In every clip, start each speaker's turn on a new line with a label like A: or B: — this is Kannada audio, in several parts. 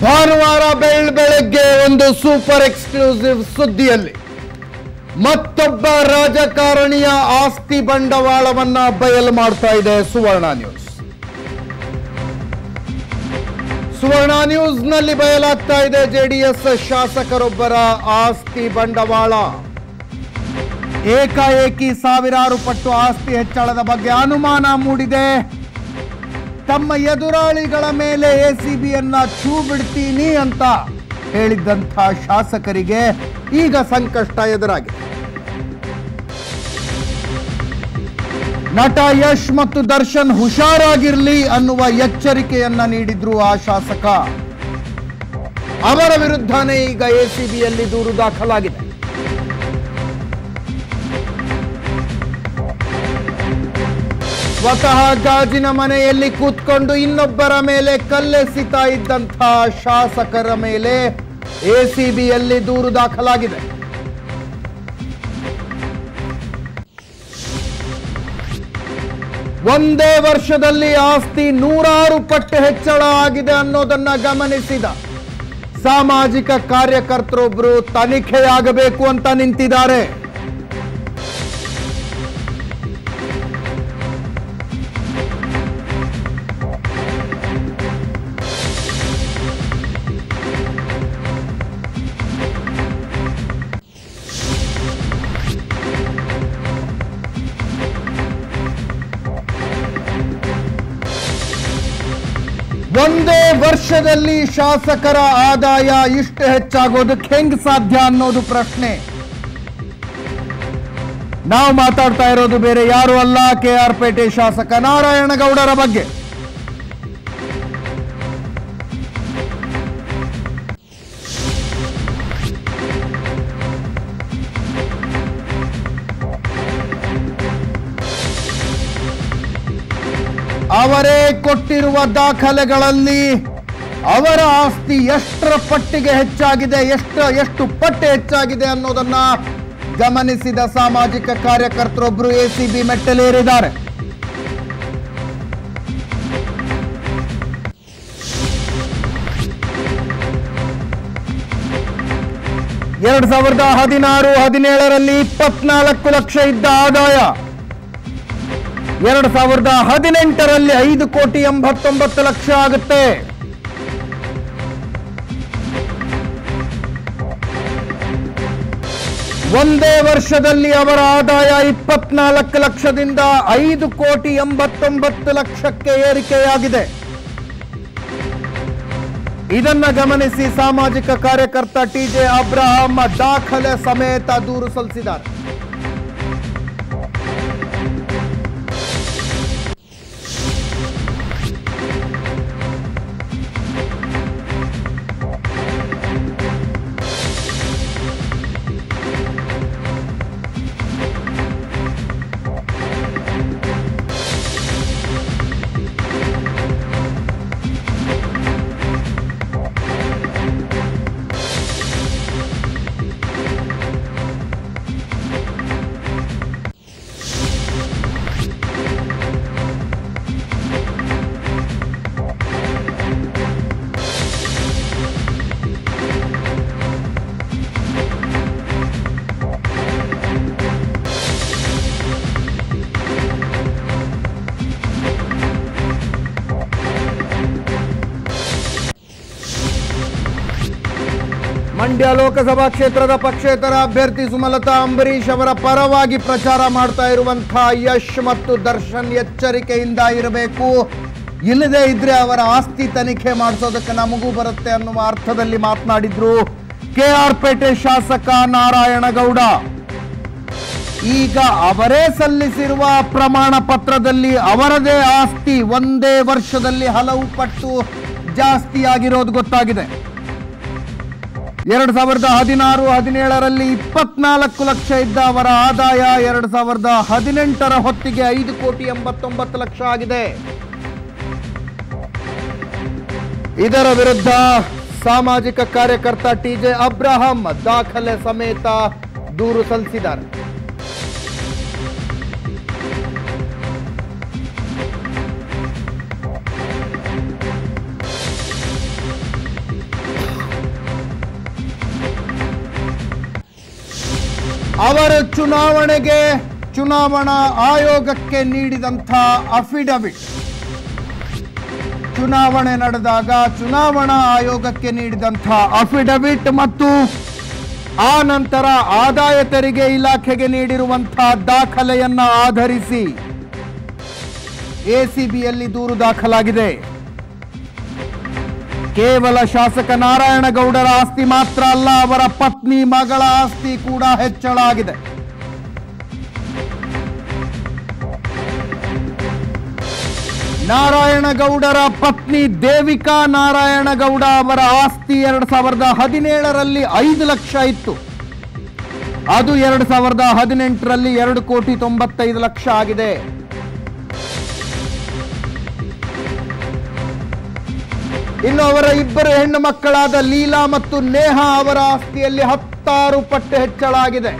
A: ಭಾನುವಾರ ಬೆಳಗ್ಗೆ ಒಂದು ಸೂಪರ್ ಎಕ್ಸ್ಕ್ಲೂಸಿವ್ ಸುದ್ದಿಯಲ್ಲಿ ಮತ್ತೊಬ್ಬ ರಾಜಕಾರಣಿಯ ಆಸ್ತಿ ಬಂಡವಾಳವನ್ನ ಬಯಲು ಮಾಡ್ತಾ ಇದೆ ಸುವರ್ಣ ನ್ಯೂಸ್. ಸುವರ್ಣ ನ್ಯೂಸ್ ನಲ್ಲಿ ಬಯಲಾಗ್ತಾ ಇದೆ ಜೆಡಿಎಸ್ ಶಾಸಕರೊಬ್ಬರ ಆಸ್ತಿ ಬಂಡವಾಳ. ಏಕಾಏಕಿ ಸಾವಿರಾರು ಪಟ್ಟು ಆಸ್ತಿ ಹೆಚ್ಚಳದ ಬಗ್ಗೆ ಅನುಮಾನ ಮೂಡಿದೆ. ತಮ್ಮ ಎದುರಾಳಿಗಳ ಮೇಲೆ ಎಸಿಬಿಯನ್ನ ಛೂ ಬಿಡ್ತೀನಿ ಅಂತ ಹೇಳಿದ್ದಂಥ ಶಾಸಕರಿಗೆ ಈಗ ಸಂಕಷ್ಟ ಎದುರಾಗಿದೆ. ನಟ ಯಶ್ ಮತ್ತು ದರ್ಶನ್ ಹುಷಾರಾಗಿರ್ಲಿ ಅನ್ನುವ ಎಚ್ಚರಿಕೆಯನ್ನ ನೀಡಿದ್ರು ಆ ಶಾಸಕ. ಅವರ ವಿರುದ್ಧನೇ ಈಗ ಎಸಿಬಿಯಲ್ಲಿ ದೂರು ದಾಖಲಾಗಿದೆ. ಸ್ವತಃ ಗಾಜಿನ ಮನೆಯಲ್ಲಿ ಕೂತ್ಕೊಂಡು ಇನ್ನೊಬ್ಬರ ಮೇಲೆ ಕಲ್ಲೆಸಿತಾ ಇದ್ದಂಥ ಶಾಸಕರ ಮೇಲೆ ಎಸಿಬಿಯಲ್ಲಿ ದೂರು ದಾಖಲಾಗಿದೆ. ಒಂದೇ ವರ್ಷದಲ್ಲಿ ಆಸ್ತಿ 100 ಪಟ್ಟು ಹೆಚ್ಚಳ ಆಗಿದೆ ಅನ್ನೋದನ್ನ ಗಮನಿಸಿದ ಸಾಮಾಜಿಕ ಕಾರ್ಯಕರ್ತರೊಬ್ಬರು ತನಿಖೆಯಾಗಬೇಕು ಅಂತ ನಿಂತಿದ್ದಾರೆ. ಒಂದೇ ವರ್ಷದಲ್ಲಿ ಶಾಸಕರ ಆದಾಯ ಇಷ್ಟು ಹೆಚ್ಚಾಗೋದಕ್ಕೆ ಹೆಂಗ್ ಸಾಧ್ಯ ಅನ್ನೋದು ಪ್ರಶ್ನೆ. ನಾವು ಮಾತಾಡ್ತಾ ಇರೋದು ಬೇರೆ ಯಾರು ಅಲ್ಲ, ಕೆಆರ್ ಪೇಟೆ ಶಾಸಕ ನಾರಾಯಣಗೌಡರ ಬಗ್ಗೆ. ಅವರೇ ಕೊಟ್ಟಿರುವ ದಾಖಲೆಗಳಲ್ಲಿ ಅವರ ಆಸ್ತಿ ಎಷ್ಟರ ಪಟ್ಟಿಗೆ ಹೆಚ್ಚಾಗಿದೆ, ಎಷ್ಟು ಪಟ್ಟು ಹೆಚ್ಚಾಗಿದೆ ಅನ್ನೋದನ್ನ ಗಮನಿಸಿದ ಸಾಮಾಜಿಕ ಕಾರ್ಯಕರ್ತರೊಬ್ಬರು ಎಸಿಬಿ ಮೆಟ್ಟಲೇರಿದ್ದಾರೆ. ಎರಡು 2016-17ರಲ್ಲಿ 24 ಲಕ್ಷ ಇದ್ದ ಆದಾಯ 2018ರಲ್ಲಿ 5,89,00,000 ಆಗುತ್ತೆ. ಒಂದೇ ವರ್ಷದಲ್ಲಿ ಅವರ ಆದಾಯ 24 ಲಕ್ಷದಿಂದ 5,89,00,000ಕ್ಕೆ ಏರಿಕೆಯಾಗಿದೆ. ಇದನ್ನ ಗಮನಿಸಿ ಸಾಮಾಜಿಕ ಕಾರ್ಯಕರ್ತ ಟಿಜೆ ಅಬ್ರಹಾಂ ದಾಖಲೆ ಸಮೇತ ದೂರು ಸಲ್ಲಿಸಿದ್ದಾರೆ. ಮಂಡ್ಯ ಲೋಕಸಭಾ ಕ್ಷೇತ್ರದ ಪಕ್ಷೇತರ ಅಭ್ಯರ್ಥಿ ಸುಮಲತಾ ಅಂಬರೀಶ್ ಅವರ ಪರವಾಗಿ ಪ್ರಚಾರ ಮಾಡ್ತಾ ಇರುವಂತಹ ಯಶ್ ಮತ್ತು ದರ್ಶನ್ ಎಚ್ಚರಿಕೆಯಿಂದ ಇರಬೇಕು, ಇಲ್ಲದೇ ಇದ್ರೆ ಅವರ ಆಸ್ತಿ ತನಿಖೆ ಮಾಡಿಸೋದಕ್ಕೆ ನಮಗೂ ಬರುತ್ತೆ ಅನ್ನುವ ಅರ್ಥದಲ್ಲಿ ಮಾತನಾಡಿದ್ರು ಕೆಆರ್ ಪೇಟೆ ಶಾಸಕ ನಾರಾಯಣಗೌಡ. ಈಗ ಅವರೇ ಸಲ್ಲಿಸಿರುವ ಪ್ರಮಾಣ ಪತ್ರದಲ್ಲಿ ಅವರದೇ ಆಸ್ತಿ ಒಂದೇ ವರ್ಷದಲ್ಲಿ ಹಲವು ಪಟ್ಟು ಜಾಸ್ತಿ ಆಗಿರೋದು ಗೊತ್ತಾಗಿದೆ. 2016-17ರಲ್ಲಿ 24 ಲಕ್ಷ ಇದ್ದ ಅವರ ಆದಾಯ 2018ರ ಹೊತ್ತಿಗೆ 5,89,00,000 ಆಗಿದೆ. ಇದರ ವಿರುದ್ಧ ಸಾಮಾಜಿಕ ಕಾರ್ಯಕರ್ತ ಟಿಜೆ ಅಬ್ರಹಾಂ ದಾಖಲೆ ಸಮೇತ ದೂರು ಸಲ್ಲಿಸಿದ್ದಾರೆ. ಅವರು ಚುನಾವಣಾ ಆಯೋಗಕ್ಕೆ ನೀಡಿದಂಥ ಅಫಿಡವಿಟ್, ಚುನಾವಣೆ ನಡೆದಾಗ ಚುನಾವಣಾ ಆಯೋಗಕ್ಕೆ ನೀಡಿದಂಥ ಅಫಿಡವಿಟ್ ಮತ್ತು ಆ ನಂತರ ಆದಾಯ ತೆರಿಗೆ ಇಲಾಖೆಗೆ ನೀಡಿರುವಂತಹ ದಾಖಲೆಯನ್ನ ಆಧರಿಸಿ ಎಸಿಬಿಯಲ್ಲಿ ದೂರು ದಾಖಲಾಗಿದೆ. ಕೇವಲ ಶಾಸಕ ನಾರಾಯಣಗೌಡರ ಆಸ್ತಿ ಮಾತ್ರ ಅಲ್ಲ, ಅವರ ಪತ್ನಿ ಮಗಳ ಆಸ್ತಿ ಕೂಡ ಹೆಚ್ಚಳ ಆಗಿದೆ. ನಾರಾಯಣಗೌಡರ ಪತ್ನಿ ದೇವಿಕಾ ನಾರಾಯಣಗೌಡ ಅವರ ಆಸ್ತಿ 2017ರಲ್ಲಿ 5 ಲಕ್ಷ ಇತ್ತು. ಅದು 2018ರಲ್ಲಿ 2,95,00,000 ಆಗಿದೆ. ಇನ್ನು ಅವರ ಇಬ್ಬರು ಹೆಣ್ಣು ಮಕ್ಕಳಾದ ಲೀಲಾ ಮತ್ತು ನೇಹಾ ಅವರ ಆಸ್ತಿಯಲ್ಲಿ 16 ಪಟ್ಟು ಹೆಚ್ಚಳ ಆಗಿದೆ.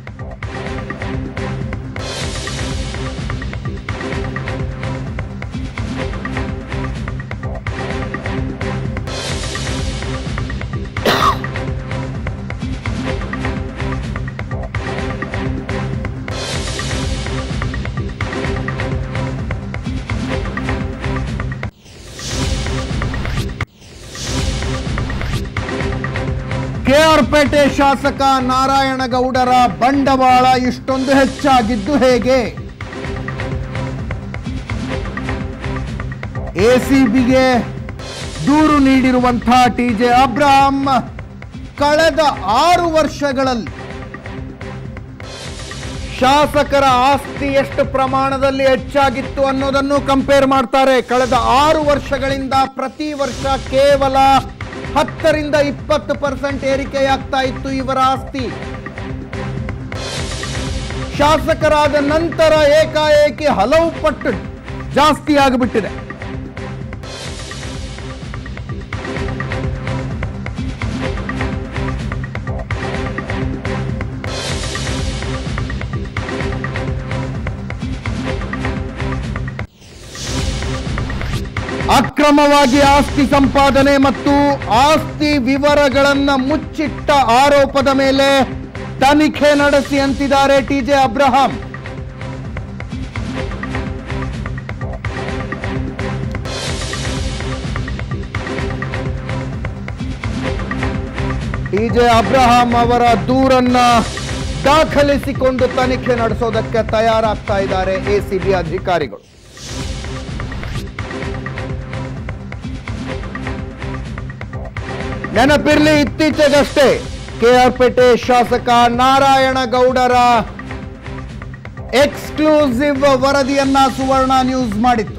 A: ಕೆಆರ್ಪೇಟೆ ಶಾಸಕ ನಾರಾಯಣಗೌಡರ ಬಂಡವಾಳ ಇಷ್ಟೊಂದು ಹೆಚ್ಚಾಗಿದ್ದು ಹೇಗೆ? ಎಸಿಬಿಗೆ ದೂರು ನೀಡಿರುವಂತಹ ಟಿಜೆ ಅಬ್ರಹಾಂ ಕಳೆದ 6 ವರ್ಷಗಳಲ್ಲಿ ಶಾಸಕರ ಆಸ್ತಿ ಎಷ್ಟು ಪ್ರಮಾಣದಲ್ಲಿ ಹೆಚ್ಚಾಗಿತ್ತು ಅನ್ನೋದನ್ನು ಕಂಪೇರ್ ಮಾಡ್ತಾರೆ. ಕಳೆದ 6 ವರ್ಷಗಳಿಂದ ಪ್ರತಿ ವರ್ಷ ಕೇವಲ 10ರಿಂದ 20% ಏರಿಕೆಯಾಗ್ತಾ ಇತ್ತು ಇವರ ಆಸ್ತಿ. ಶಾಸಕರಾದ ನಂತರ ಏಕಾಏಕಿ ಹಲವು ಪಟ್ಟು ಜಾಸ್ತಿ ಆಗಿಬಿಟ್ಟಿದೆ. ಅಕ್ರಮವಾಗಿ ಆಸ್ತಿ ಸಂಪಾದನೆ ಮತ್ತು ಆಸ್ತಿ ವಿವರಗಳನ್ನ ಮುಚ್ಚಿಟ್ಟ ಆರೋಪದ ಮೇಲೆ ತನಿಖೆ ನಡೆಸಿ ಅಂತಿದ್ದಾರೆ ಟಿಜೆ ಅಬ್ರಹಾಂ. ಟಿಜೆ ಅಬ್ರಹಾಂ ಅವರ ದೂರನ್ನ ದಾಖಲಿಸಿಕೊಂಡು ತನಿಖೆ ನಡೆಸೋದಕ್ಕೆ ತಯಾರಾಗ್ತಾ ಇದ್ದಾರೆ ಎಸಿಬಿ ಅಧಿಕಾರಿಗಳು. ನೆನಪಿರ್ಲಿ, ಇತ್ತೀಚೆಗಷ್ಟೇ ಕೆಆರ್ಪೇಟೆ ಶಾಸಕ ನಾರಾಯಣಗೌಡರ ಎಕ್ಸ್ಕ್ಲೂಸಿವ್ ವರದಿಯನ್ನ ಸುವರ್ಣ ನ್ಯೂಸ್ ಮಾಡಿತ್ತು.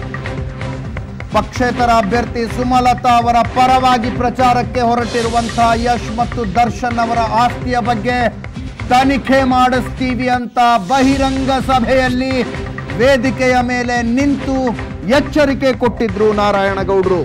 A: ಪಕ್ಷೇತರ ಅಭ್ಯರ್ಥಿ ಸುಮಲತಾ ಅವರ ಪರವಾಗಿ ಪ್ರಚಾರಕ್ಕೆ ಹೊರಟಿರುವಂತಹ ಯಶ್ ಮತ್ತು ದರ್ಶನ್ ಅವರ ಆಸ್ತಿಯ ಬಗ್ಗೆ ತನಿಖೆ ಮಾಡಿಸ್ತೀವಿ ಅಂತ ಬಹಿರಂಗ ಸಭೆಯಲ್ಲಿ ವೇದಿಕೆಯ ಮೇಲೆ ನಿಂತು ಎಚ್ಚರಿಕೆ ಕೊಟ್ಟಿದ್ರು ನಾರಾಯಣಗೌಡರು.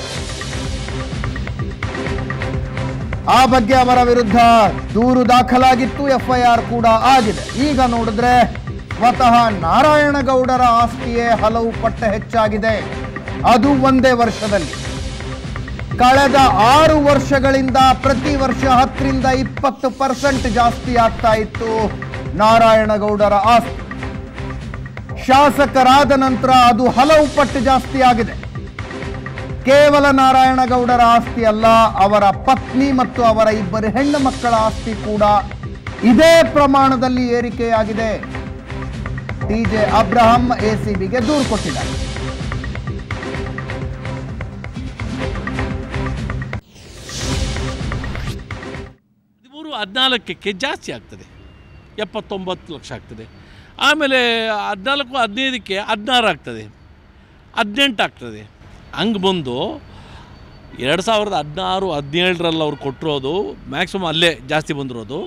A: ಆ ಬಗ್ಗೆ ಅವರ ವಿರುದ್ಧ ದೂರು ದಾಖಲಾಗಿತ್ತು, ಎಫ್ಐಆರ್ ಕೂಡ ಆಗಿದೆ. ಈಗ ನೋಡಿದ್ರೆ ಸ್ವತಃ ನಾರಾಯಣಗೌಡರ ಆಸ್ತಿಯೇ ಹಲವು ಪಟ್ಟು ಹೆಚ್ಚಾಗಿದೆ. ಅದು ಒಂದೇ ವರ್ಷದಲ್ಲಿ. ಕಳೆದ 6 ವರ್ಷಗಳಿಂದ ಪ್ರತಿ ವರ್ಷ 10ರಿಂದ 20% ಜಾಸ್ತಿ ಆಗ್ತಾ ಇತ್ತು ನಾರಾಯಣಗೌಡರ ಆಸ್ತಿ. ಶಾಸಕರಾದ ನಂತರ ಅದು ಹಲವು ಪಟ್ಟು ಜಾಸ್ತಿ ಆಗಿದೆ. ಕೇವಲ ನಾರಾಯಣಗೌಡರ ಆಸ್ತಿ ಅಲ್ಲ, ಅವರ ಪತ್ನಿ ಮತ್ತು ಅವರ ಇಬ್ಬರು ಹೆಣ್ಣು ಮಕ್ಕಳ ಆಸ್ತಿ ಕೂಡ ಇದೇ ಪ್ರಮಾಣದಲ್ಲಿ ಏರಿಕೆಯಾಗಿದೆ. ಟಿಜೆ ಅಬ್ರಹಾಂ ಎಸಿಬಿಗೆ ದೂರು ಕೊಟ್ಟಿದ್ದಾರೆ.
B: ಹದಿನಾಲ್ಕಕ್ಕೆ ಜಾಸ್ತಿ ಆಗ್ತದೆ, 79 ಲಕ್ಷ ಆಗ್ತದೆ. ಆಮೇಲೆ 14, 15ಕ್ಕೆ 16 ಆಗ್ತದೆ, 18 ಆಗ್ತದೆ. ಹಂಗೆ ಬಂದು 2016, 17ರಲ್ಲಿ ಅವ್ರು ಕೊಟ್ಟಿರೋದು ಮ್ಯಾಕ್ಸಿಮಮ್ ಅಲ್ಲೇ ಜಾಸ್ತಿ ಬಂದಿರೋದು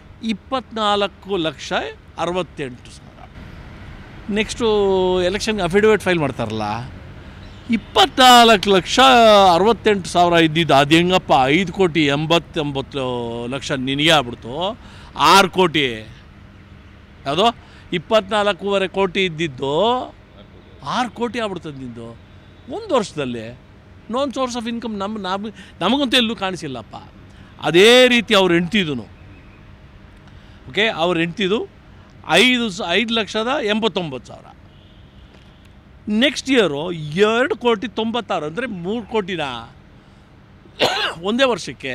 B: 24,68,000. ನೆಕ್ಸ್ಟು ಎಲೆಕ್ಷನ್ಗೆ ಅಫಿಡವಿಟ್ ಫೈಲ್ ಮಾಡ್ತಾರಲ್ಲ, 24,68,000 ಇದ್ದಿದ್ದು ಅದು ಹೆಂಗಪ್ಪ 5,89,00,000 ನಿನಗೆ ಆಗ್ಬಿಡ್ತು. 6 ಕೋಟಿ ಯಾವುದೋ 24.5 ಕೋಟಿ ಇದ್ದಿದ್ದು 6 ಕೋಟಿ ಆಗ್ಬಿಡ್ತದೆ ನಿಂದು ಒಂದು ವರ್ಷದಲ್ಲಿ. ನೋನ್ ಸೋರ್ಸ್ ಆಫ್ ಇನ್ಕಮ್ ನಮಗಂತೂ ಎಲ್ಲೂ ಕಾಣಿಸಿಲ್ಲಪ್ಪ. ಅದೇ ರೀತಿ ಅವ್ರು ಹೆಂಡ್ತಿದ್ದು ಓಕೆ. ಅವ್ರ ಹೆಂಡ್ತಿದು 5,89,000. ನೆಕ್ಸ್ಟ್ ಇಯರು 2,96,00,000 ಅಂದರೆ 3 ಕೋಟಿನ ಒಂದೇ ವರ್ಷಕ್ಕೆ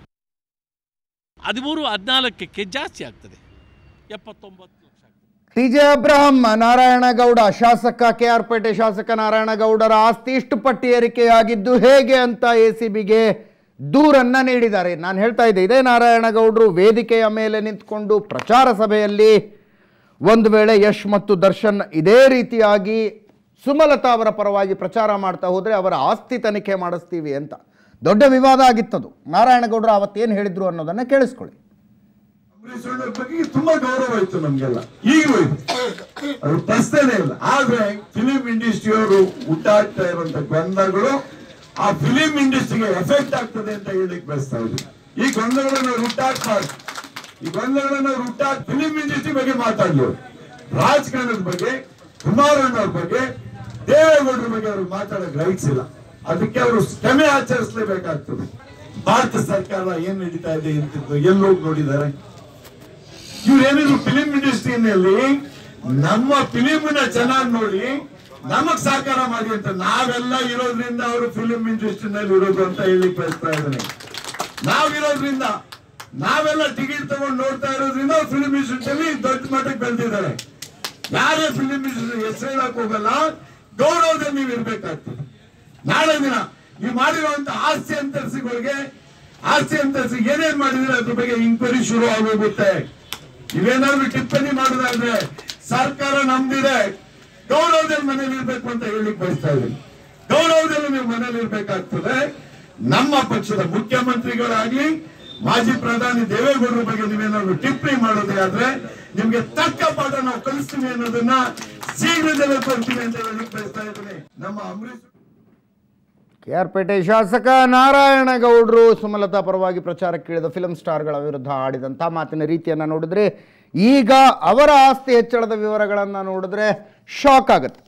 B: 13-14ಕ್ಕೆ ಜಾಸ್ತಿ ಆಗ್ತದೆ, 79 ಲಕ್ಷ ಆಗ್ತದೆ.
A: ಟಿ.ಜೆ. ಅಬ್ರಹಂ, ನಾರಾಯಣಗೌಡ ಶಾಸಕ, KR ಪೇಟೆ ಶಾಸಕ ನಾರಾಯಣಗೌಡರ ಆಸ್ತಿ ಇಷ್ಟು ಪಟ್ಟಿ ಏರಿಕೆಯಾಗಿದ್ದು ಹೇಗೆ ಅಂತ ACBಗೆ ದೂರನ್ನ ನೀಡಿದ್ದಾರೆ. ನಾನು ಹೇಳ್ತಾ ಇದ್ದೆ, ಇದೇ ನಾರಾಯಣಗೌಡರು ವೇದಿಕೆಯ ಮೇಲೆ ನಿಂತ್ಕೊಂಡು ಪ್ರಚಾರ ಸಭೆಯಲ್ಲಿ ಒಂದು ವೇಳೆ ಯಶ್ ಮತ್ತು ದರ್ಶನ್ ಇದೇ ರೀತಿಯಾಗಿ ಸುಮಲತಾ ಅವರ ಪರವಾಗಿ ಪ್ರಚಾರ ಮಾಡ್ತಾ ಹೋದರೆ ಅವರ ಆಸ್ತಿ ತನಿಖೆ ಮಾಡಿಸ್ತೀವಿ ಅಂತ ದೊಡ್ಡ ವಿವಾದ ಆಗಿತ್ತದು. ನಾರಾಯಣಗೌಡರು ಅವತ್ತೇನು ಹೇಳಿದ್ರು ಅನ್ನೋದನ್ನ ಕೇಳಿಸ್ಕೊಳ್ಳಿ.
C: ಅಂಬರೀಷ್ ಅವರ ಬಗ್ಗೆ ತುಂಬಾ ಗೌರವ ಇತ್ತು ನಮ್ಗೆಲ್ಲ, ಈಗಲೂ ಇದೆ, ಅದು ಪ್ರಶ್ನೆನೇ ಇಲ್ಲ. ಆದ್ರೆ ಫಿಲಿಂ ಇಂಡಸ್ಟ್ರಿಯವರು ಹುಟ್ಟಾಡ್ತಾ ಇರುವಂತ ಗೊಂದಲಗಳು ಆ ಫಿಲಿಂ ಇಂಡಸ್ಟ್ರಿಗೆ ಎಫೆಕ್ಟ್ ಆಗ್ತದೆ ಅಂತ ಹೇಳಿಕ್ ಬಯಸ್ತಾ ಇದ್ವಿ. ಈ ಗೊಂದಲಗಳನ್ನು ಹುಟ್ಟಾಡ್ಬಾರ್ದು. ಈ ಗೊಂದಲಗಳನ್ನು ಹುಟ್ಟಾಡ್ ಫಿಲಿಂ ಇಂಡಸ್ಟ್ರಿ ಬಗ್ಗೆ ಮಾತಾಡ್ಲಿ, ರಾಜಕಾರಣದ ಬಗ್ಗೆ, ಕುಮಾರಣ್ಣವ್ರ ಬಗ್ಗೆ, ದೇವೇಗೌಡರ ಬಗ್ಗೆ ಅವ್ರಿಗೆ ಮಾತಾಡೋಕೆ ರೈಟ್ಸ್ ಇಲ್ಲ. ಅದಕ್ಕೆ ಅವರು ಕ್ಷಮೆ ಆಚರಿಸಲೇಬೇಕಾಗ್ತದೆ. ಭಾರತ ಸರ್ಕಾರ ಏನ್ ನಡೀತಾ ಇದೆ ಅಂತ ಎಲ್ಲೋಗಿ ನೋಡಿದ್ದಾರೆ? ಇವ್ರೇನಿದ್ರು ಫಿಲಿಂ ಇಂಡಸ್ಟ್ರಿನಲ್ಲಿ ನಮ್ಮ ಫಿಲಿಮ್ನ ಚೆನ್ನಾಗಿ ನೋಡಿ ನಮಗ್ ಸಹಕಾರ ಮಾಡಿ ಅಂತ ನಾವೆಲ್ಲ ಇರೋದ್ರಿಂದ ಅವರು ಫಿಲಿಂ ಇಂಡಸ್ಟ್ರಿನಲ್ಲಿ ಇರೋದು ಅಂತ ಹೇಳಿ ಬಯಸ್ತಾ ಇದ್ದೇನೆ. ನಾವಿರೋದ್ರಿಂದ, ನಾವೆಲ್ಲ ಟಿಕೆಟ್ ತಗೊಂಡು ನೋಡ್ತಾ ಇರೋದ್ರಿಂದ ಫಿಲಿಂ ಇಂಡಸ್ಟ್ರಿಯಲ್ಲಿ ದೊಡ್ಡ ಮಟ್ಟಕ್ಕೆ ಬೆಳೆದಿದ್ದಾರೆ. ಯಾರೇ ಫಿಲಿಂ ಇಂಡಸ್ಟ್ರಿ ಹೆಸರು ಹೇಳಕ್ ಹೋಗಲ್ಲ, ಗೌರವದಲ್ಲಿ ನೀವು ಇರ್ಬೇಕಾಗ್ತದೆ. ನಾಳೆ ದಿನ ನೀವು ಮಾಡಿರುವಂತ ಆಸ್ತಿ ಅಂತರಿಸಿಗಳಿಗೆ, ಆಸ್ತಿ ಅಂತರಿಸಿ ಏನೇನ್ ಮಾಡಿದ್ರೆ ಅದ್ರ ಬಗ್ಗೆ ಇನ್ಕ್ವೈರಿ ಶುರು ಆಗೋಗುತ್ತೆ. ನೀವೇನಾದ್ರು ಟಿಪ್ಪಣಿ ಮಾಡೋದಾದ್ರೆ ಸರ್ಕಾರ ನಮ್ದಿದೆ, ಗೌರವದಲ್ಲಿ ಮನೇಲಿ ಇರ್ಬೇಕು ಅಂತ ಹೇಳಿ ಬಯಸ್ತಾ ಇದ್ದೀನಿ. ಗೌರವದಲ್ಲಿ ನೀವು ಮನೇಲಿ ಇರ್ಬೇಕಾಗ್ತದೆ. ನಮ್ಮ ಪಕ್ಷದ ಮುಖ್ಯಮಂತ್ರಿಗಳಾಗ್ಲಿ, ಮಾಜಿ ಪ್ರಧಾನಿ ದೇವೇಗೌಡರ ಬಗ್ಗೆ ನೀವೇನಾದ್ರು ಟಿಪ್ಪಣಿ ಮಾಡೋದೇ ಆದ್ರೆ ನಿಮ್ಗೆ ತಕ್ಕ ಪಾಠ ನಾವು ಕಲಿಸ್ತೀವಿ ಅನ್ನೋದನ್ನ ಶೀಘ್ರದಲ್ಲೇ ಬರ್ತೀವಿ ಅಂತ ಹೇಳಿ ಬಯಸ್ತಾ ಇದ್ದೀನಿ. ನಮ್ಮ ಅಂಬರೀಷ್
A: KR ಪೇಟೆ ಶಾಸಕ ನಾರಾಯಣಗೌಡರು ಸುಮಲತಾ ಪರವಾಗಿ ಪ್ರಚಾರಕ್ಕಿಳಿದ ಫಿಲ್ಮ್ ಸ್ಟಾರ್ಗಳ ವಿರುದ್ಧ ಆಡಿದಂಥ ಮಾತಿನ ರೀತಿಯನ್ನು ನೋಡಿದ್ರೆ, ಈಗ ಅವರ ಆಸ್ತಿ ಹೆಚ್ಚಳದ ವಿವರಗಳನ್ನು ನೋಡಿದ್ರೆ ಶಾಕ್ ಆಗುತ್ತೆ.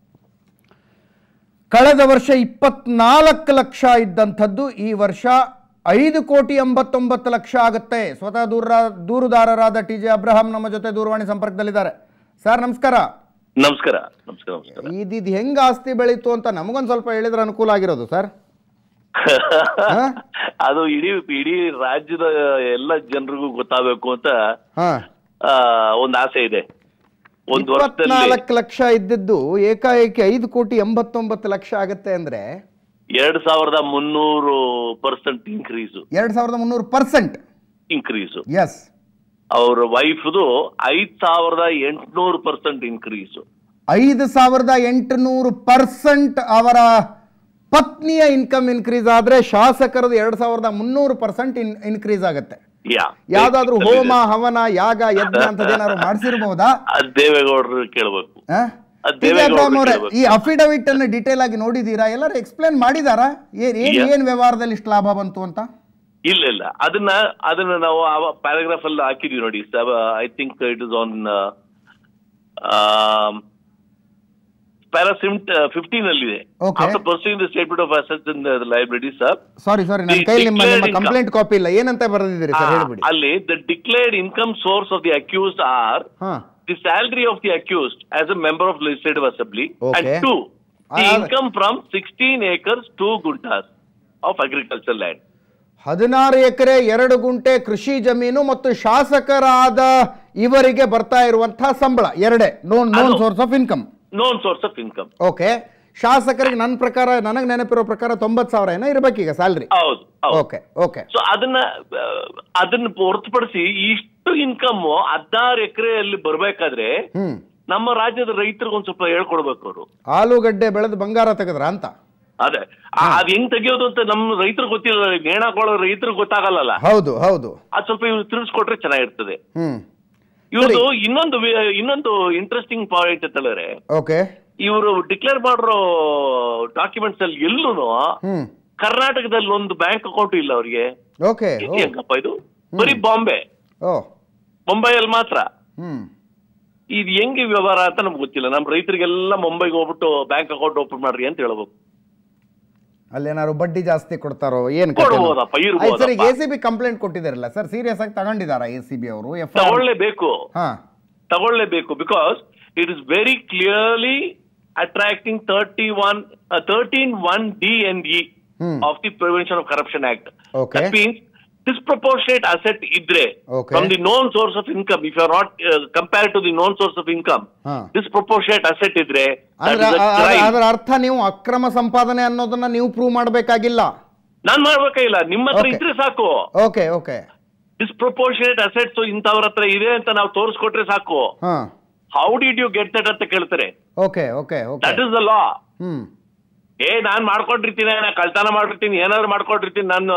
A: ಕಳೆದ ವರ್ಷ 24 ಲಕ್ಷ ಇದ್ದಂಥದ್ದು ಈ ವರ್ಷ 5,89 ಲಕ್ಷ ಆಗುತ್ತೆ. ಸ್ವತಃ ದೂರುದಾರರಾದ ಟಿ.ಜೆ. ಅಬ್ರಹಂ ನಮ್ಮ ಜೊತೆ ದೂರವಾಣಿ ಸಂಪರ್ಕದಲ್ಲಿದ್ದಾರೆ. ಸರ್ ನಮಸ್ಕಾರ.
D: ನಮಸ್ಕಾರ. ನಮಸ್ಕಾರ. ನಮಸ್ಕಾರ.
A: ಇದು ಹೆಂಗ ಆಸ್ತಿ ಬೆಳೀತು ಅಂತ ನಮಗೊಂದು ಸ್ವಲ್ಪ ಹೇಳಿದ್ರೆ ಅನುಕೂಲ ಆಗಿರೋದು ಸರ್.
D: ಅದು ಇಡೀ ರಾಜ್ಯದ ಎಲ್ಲ ಜನರಿಗೂ ಗೊತ್ತಾಗಬೇಕು ಅಂತ ಒಂದು ಆಸೆ ಇದೆ.
A: 24 ಲಕ್ಷ ಇದ್ದಿದ್ದು ಏಕಾಏಕಿ 5,89 ಲಕ್ಷ ಆಗತ್ತೆ ಅಂದ್ರೆ
D: 2,300% ಇನ್ಕ್ರೀಸು.
A: 2,300%
D: ಇನ್ಕ್ರೀಸು.
A: ಎಸ್.
D: ಅವ್ರ ವೈಫ್ದು 5,800% ಇನ್ಕ್ರೀಸು.
A: 5,800% ಅವರ ಪತ್ನಿಯ ಇನ್ಕಮ್ ಇನ್ಕ್ರೀಸ್ ಆದ್ರೆ ಶಾಸಕರದು 2,300% ಇನ್ಕ್ರೀಸ್ ಆಗತ್ತೆ. ಯಾವ್ದಾದ್ರು ಹೋಮ ಹವನ ಯಾಗ ಯಜ್ಞ ಅಂತದೇನಾದ್ರು ಮಾಡಿಸಿರ್ಬಹುದಾ?
D: ದೇವೇಗೌಡರು ಕೇಳಬೇಕು.
A: ಈ ಅಫಿಡವಿಟ್ ಅನ್ನು ಡೀಟೇಲ್ ಆಗಿ ನೋಡಿದೀರಾ? ಎಲ್ಲರೂ ಎಕ್ಸ್ಪ್ಲೇನ್ ಮಾಡಿದಾರಾ ಏನ್ ವ್ಯವಹಾರದಲ್ಲಿ ಇಷ್ಟು ಲಾಭ ಬಂತು ಅಂತ?
D: ಇಲ್ಲ, ಅದನ್ನ ನಾವು ಆ ಪ್ಯಾರಾಗ್ರಾಫ್ ಅಲ್ಲಿ ಹಾಕಿದ್ವಿ ನೋಡಿ. I think it is on para 15 ಅಲ್ಲಿದೆ. After pursuing the statement of assets in the library sir.
A: Sorry ನನ್ನ ಕೈಯಲ್ಲಿ ನಿಮ್ಮ ಕಂಪ್ಲೇಂಟ್ ಕಾಪಿ ಇಲ್ಲ, ಏನಂತ ಬರೆದಿದ್ದೀರಿ ಸರ್ ಹೇಳ್ಬಿಡಿ.
D: ಅಲ್ಲಿ the declared income source of the accused or the salary of the accused as a member of legislative assembly and 2 the income from 16 acres 2 guntas of agriculture land.
A: 16 ಎಕರೆ 2 ಗುಂಟೆ ಕೃಷಿ ಜಮೀನು ಮತ್ತು ಶಾಸಕರಾದ ಇವರಿಗೆ ಬರ್ತಾ ಇರುವಂತಹ ಸಂಬಳ ಎರಡೇ known source of income.
D: Known source of income.
A: Okay. ಶಾಸಕರಿಗೆ ನನ್ನ ಪ್ರಕಾರ, ನನಗೆ ನೆನಪಿರೋ ಪ್ರಕಾರ 90,000 ಏನೋ ಇರ್ಬೇಕೀಗ ಸ್ಯಾಲರಿ.
D: ಹೌದು.
A: Okay okay.
D: ಸೊ ಅದನ್ನ ಹೊರತುಪಡಿಸಿ ಇಷ್ಟು ಇನ್ಕಮ್ 16 ಎಕರೆಯಲ್ಲಿ ಬರ್ಬೇಕಾದ್ರೆ ನಮ್ಮ ರಾಜ್ಯದ ರೈತರಿಗೆ ಒಂದ್ ಸ್ವಲ್ಪ ಹೇಳ್ಕೊಡ್ಬೇಕು. ಅವರು
A: ಆಲೂಗಡ್ಡೆ ಬೆಳೆದು ಬಂಗಾರ ತೆಗೆದ್ರ ಅಂತ. ಅದ್
D: ಹೆಂಗ್ ತೆಗಿಯೋದು ಅಂತ ನಮ್ ರೈತರಿಗೆ ಗೊತ್ತಿಲ್ಲ, ನೇಣಾಕೊಳ್ಳೋ ರೈತರಿಗೆ ಗೊತ್ತಾಗಲ್ಲ.
A: ಹೌದು ಹೌದು.
D: ಅದ್ ಸ್ವಲ್ಪ ಇವ್ರು ತಿಳಿಸ್ಕೊಟ್ರೆ ಚೆನ್ನಾಗಿರ್ತದೆ. ಇವ್ರದ್ದು ಇನ್ನೊಂದು ಇಂಟ್ರೆಸ್ಟಿಂಗ್ ಪಾಯಿಂಟ್ ಅಂತ ಹೇಳಿದ್ರೆ, ಇವರು ಡಿಕ್ಲೇರ್ ಮಾಡಿರೋ ಡಾಕ್ಯುಮೆಂಟ್ಸ್ ಅಲ್ಲಿ ಎಲ್ಲೂ ಕರ್ನಾಟಕದಲ್ಲಿ ಒಂದು ಬ್ಯಾಂಕ್ ಅಕೌಂಟ್ ಇಲ್ಲ ಅವ್ರಿಗೆ. ಹೆಂಗಪ್ಪ ಇದು? ಬರೀ ಮುಂಬೈಯಲ್ಲಿ ಮಾತ್ರ. ಇದು ಹೆಂಗೆ ವ್ಯವಹಾರ ಅಂತ ನಮ್ಗೆ ಗೊತ್ತಿಲ್ಲ. ನಮ್ ರೈತರಿಗೆಲ್ಲ ಮುಂಬೈಗೆ ಹೋಗ್ಬಿಟ್ಟು ಬ್ಯಾಂಕ್ ಅಕೌಂಟ್ ಓಪನ್ ಮಾಡ್ರಿ ಅಂತ ಹೇಳ್ಬೇಕು.
A: ಅಲ್ಲೇನಾದ್ರು ಬಡ್ಡಿ ಜಾಸ್ತಿ ಕೊಡ್ತಾರೋ ಏನು
D: ಕೊಡ್ಬೋದಪ್ಪ, ಇರ್ಬೋದಪ್ಪ.
A: ಸರ್, ACB ಕಂಪ್ಲೇಂಟ್ ಕೊಟ್ಟಿದ್ದಾರಲ್ಲ ಸರ್, ಸೀರಿಯಸ್ ಆಗಿ ತಗೊಂಡಿದ್ದಾರಾ ACB ಅವರು?
D: ತಗೊಳ್ಳೇಬೇಕು because it is very clearly attracting 13(1) D and E of the Prevention of Corruption Act. That means disproportionate asset idre from the known source of income. If you are not compared to the known source of income, disproportionate asset idre,
A: ಅದರ ಅರ್ಥ ನೀವು ಅಕ್ರಮ ಸಂಪಾದನೆ ಅನ್ನೋದನ್ನ ನೀವು ಪ್ರೂವ್ ಮಾಡಬೇಕಾಗಿಲ್ಲ.
D: ನಾನು ಮಾಡಬೇಕಾಗಿಲ್ಲ, ನಿಮ್ಮ ಹತ್ರ ಇದ್ರೆ ಸಾಕು.
A: Okay okay.
D: ಡಿಸ್ಪ್ರಪೋರ್ಷನೇಟ್ ಅಸೆಟ್ಸ್ ಇಂಥವ್ರ ಹತ್ರ ಇದೆ ಅಂತ ನಾವು ತೋರಿಸ್ಕೊಟ್ರೆ ಸಾಕು. How did you get that ಅಂತ ಕೇಳ್ತಾರೆ.
A: Okay okay okay.
D: That is the law. ನಾನ್ ಮಾಡ್ಕೊಂಡಿರ್ತೀನಿ, ನಾ ಕಳ್ತನ ಮಾಡಿರ್ತೀನಿ, ಏನಾದ್ರು ಮಾಡ್ಕೊಂಡಿರ್ತೀನಿ, ನಾನು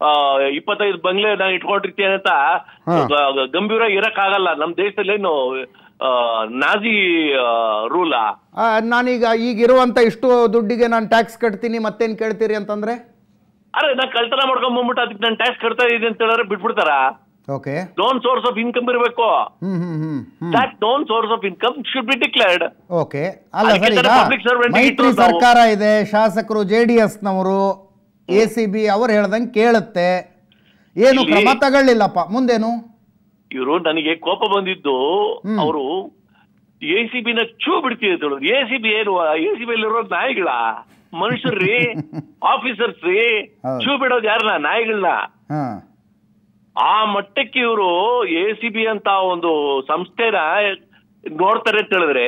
D: 25 ಬಂಗ್ಲೆ ನಾನು ಇಟ್ಕೊಂಡಿರ್ತೀನಿ ಅಂತ ಗಂಭೀರ ಇರಕ್ ಆಗಲ್ಲ. ನಮ್ ದೇಶದಲ್ಲಿ ಏನು ನಾಜಿ ರೂಲಾ?
A: ನಾನೀಗ ಈಗಿರುವಂತ ಇಷ್ಟು ದುಡ್ಡಿಗೆ ನಾನು ಟ್ಯಾಕ್ಸ್ ಕಟ್ತೀನಿ, ಮತ್ತೇನ್ ಕೇಳ್ತೀರಿ ಅಂತಂದ್ರೆ?
D: ಅರೆ ನಾ ಕಳ್ತನ ಮಾಡ್ಕೊಂಡ್ ಬಂದ್ಬಿಟ್ಟು ಅದಕ್ಕೆ ನಾನು ಟ್ಯಾಕ್ಸ್ ಕಟ್ತಾ ಇದೀನಿ ಅಂತ ಹೇಳಿದ್ರೆ ಬಿಟ್ಬಿಡ್ತಾರ?
A: Okay.
D: Known source of income ಇರಬೇಕು. That known source of income should be declared.
A: Okay. ಅಲ್ಲ ಸರ್, ಮೈತ್ರಿ ಸರ್ಕಾರ ಇದೆ, ಶಾಸಕರು JDS ನವರು, ACB ಅವ್ರು ಹೇಳ್ದಂಗೆ ಕೇಳುತ್ತೆ, ಏನು ಕ್ರಮ ತಗೊಳ್ಳಿಲ್ಲಪ್ಪ, ಮುಂದೇನು?
D: ಇವರು ನನಗೆ ಕೋಪ ಬಂದಿದ್ದು, ಅವರು ACB ನ ಚೂ ಬಿಡ್ತಿದ್ರು. ACB ಏನು? ACB ಅಲ್ಲಿರೋ ನಾಯಿಗಳ? ಮನುಷ್ಯರ್ರಿ, ಆಫೀಸರ್ಸ್ ರೀ. ಚೂ ಬಿಡೋದು ಯಾರನ್ನ? ನಾಯಿಗಳನ್ನ. ಆ ಮಟ್ಟಕ್ಕೆ ಇವರು ACB ಅಂತ ಒಂದು ಸಂಸ್ಥೆನ ನೋಡ್ತಾರೆ ಅಂತ ಹೇಳಿದ್ರೆ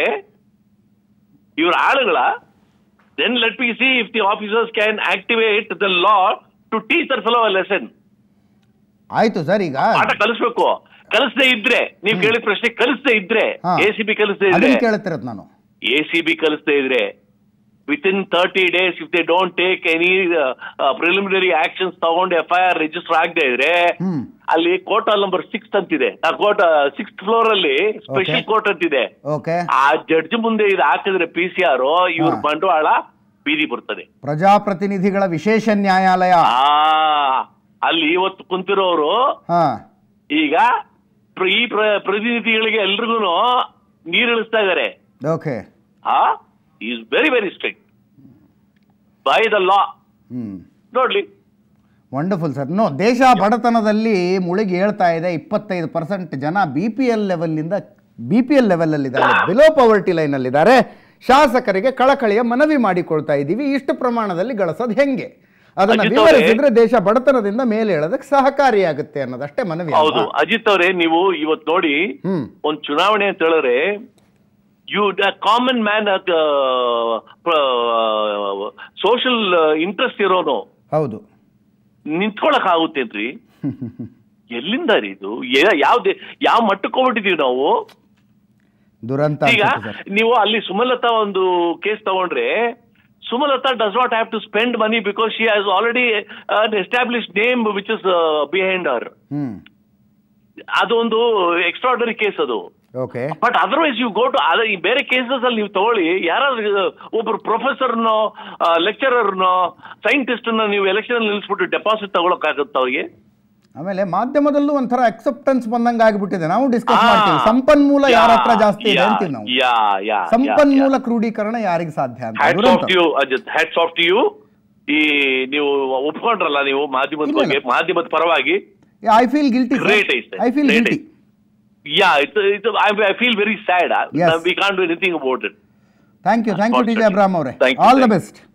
D: ಇವ್ರ ಆಳುಗಳ. Then let me see if the officers can activate the law to teach their fellow a lesson.
A: ಆಯ್ತು ಸರ್, ಈಗ
D: ಪಾಠ ಕಲಿಸ್ಬೇಕು. ಕಲಿಸದೇ ಇದ್ರೆ, ನೀವು ಕೇಳಿದ ಪ್ರಶ್ನೆ ಕಲಿಸದೇ ಇದ್ರೆ, ACB ಕಲಿಸದೇ ಇದ್ರೆ,
A: ಕೇಳ್ತಿರೋದು ನಾನು,
D: ACB ಕಲಿಸದೇ ಇದ್ರೆ within 30 days if they don't take any preliminary actions ತಗೊಂಡು FIR ರಿಜಿಸ್ಟರ್ ಆಗದೆ ಇದ್ರೆ ಅಲ್ಲಿ ಕೋರ್ಟ್ ನಂಬರ್ 6 ಅಂತಿದೆ. ಆ ಕೋರ್ಟ್ 6th ಫ್ಲೋರ್ ಅಲ್ಲಿ ಸ್ಪೆಷಲ್ ಕೋರ್ಟ್ ಅಂತಿದೆ. ಆ ಜಡ್ಜ್ ಮುಂದೆ ಇದು ಹಾಕಿದ್ರೆ PCR ಇವ್ರ ಬಂಡವಾಳ ಬೀದಿ ಬರ್ತದೆ.
A: ಪ್ರಜಾಪ್ರತಿನಿಧಿಗಳ ವಿಶೇಷ ನ್ಯಾಯಾಲಯ
D: ಅಲ್ಲಿ ಇವತ್ತು ಕುಂತಿರೋರು ಈಗ ಈ ಪ್ರತಿನಿಧಿಗಳಿಗೆ ಎಲ್ರಿಗೂ ನೀರು ಇಳಿಸ್ತಾ ಇದಾರೆ. is very very strict by the law. ನೋಡ್ಲಿ.
A: Wonderful sir. ದೇಶ ಬಡತನದಲ್ಲಿ ಮುಳುಗಿ ಹೇಳ್ತಾ ಇದೆ. 25% ಜನ BPL ಲೆವೆಲ್ ಅಲ್ಲಿದ್ದಾರೆ, ಬಿಲೋ ಪವರ್ಟಿ ಲೈನ್ ಅಲ್ಲಿದ್ದಾರೆ. ಶಾಸಕರಿಗೆ ಕಳಕಳಿಯ ಮನವಿ ಮಾಡಿಕೊಳ್ತಾ ಇದ್ದೀವಿ, ಇಷ್ಟು ಪ್ರಮಾಣದಲ್ಲಿ ಗಳಿಸೋದು ಹೆಂಗೆ ಅದನ್ನ ವಿವರಿಸಿದ್ರೆ ದೇಶ ಬಡತನದಿಂದ ಮೇಲೆ ಹೇಳೋದಕ್ಕೆ ಸಹಕಾರಿಯಾಗುತ್ತೆ ಅನ್ನೋದಷ್ಟೇ ಮನವಿ.
D: ಹೌದು ಅಜಿತ್ ಅವರೇ, ನೀವು ಇವತ್ತು ನೋಡಿ ಒಂದು ಚುನಾವಣೆ ಅಂತ ಹೇಳಿದ್ರೆ ಕಾಮನ್ ಮ್ಯಾನ್ ಸೋಷಿಯಲ್ ಇಂಟ್ರೆಸ್ಟ್ ಇರೋನು
A: ಹೌದು
D: ನಿಂತ್ಕೊಳಕ್ ಆಗುತ್ತೇನ್ರಿ? ಎಲ್ಲಿಂದ ರೀ ಇದು? ಯಾವ ಮಟ್ಟಕ್ಕೆ ಹೋಗ್ಬಿಟ್ಟಿದೀವಿ ನಾವು?
A: ದುರಂತ.
D: ಈಗ ನೀವು ಅಲ್ಲಿ ಸುಮಲತಾ ಒಂದು ಕೇಸ್ ತಗೊಂಡ್ರೆ, Sumalatha does not have to spend money because she has already an established name which is behind her. ಅದೊಂದು ಎಕ್ಸ್ಟ್ರಾರ್ಡನರಿ ಕೇಸ್ ಅದು. But otherwise you go to ಬೇರೆ ಕೇಸಸ್ ಅಲ್ಲಿ ನೀವು ತಗೊಳ್ಳಿ, ಯಾರಾದ್ರೂ ಒಬ್ರು ಪ್ರೊಫೆಸರ್ನೋ ಲೆಕ್ಚರರ್ನೋ ಸೈಂಟಿಸ್ಟ್ ನೀವು ಎಲೆಕ್ಷನ್ ನಿಲ್ಲಿಸ್ಬಿಟ್ಟು ಡೆಪಾಸಿಟ್ ತಗೊಳಕ್ ಆಗುತ್ತ ಅವ್ರಿಗೆ?
A: ಆಮೇಲೆ ಮಾಧ್ಯಮದಲ್ಲೂ ಒಂಥರ ಅಕ್ಸೆಪ್ಟೆನ್ಸ್ ಬಂದಂಗ ಆಗ್ಬಿಟ್ಟಿದೆ. ನಾವು ಡಿಸ್ಕಸ್ ಮಾಡ್ತೀವಿ ಸಂಪನ್ಮೂಲ ಯಾರ ಹತ್ರ ಜಾಸ್ತಿ ಇದೆ ಅಂತೀವಿ ನಾವು. ಸಂಪನ್ಮೂಲ ಕ್ರೋಢೀಕರಣ ಯಾರಿಗೆ ಸಾಧ್ಯ ಅಂತ.
D: Hats off to you. ಈ ನೀವು ಒಪ್ಕೊಂಡ್ರಲ್ಲ ನೀವು ಮಾಧ್ಯಮದ ಬಗ್ಗೆ, ಮಾಧ್ಯಮದ ಪರವಾಗಿ.
A: I feel guilty.
D: Great.
A: I feel guilty.
D: Yeah, I feel very sad.
A: Yes.
D: We can't do anything about it.
A: Thank you, TJ Abraham. All the best.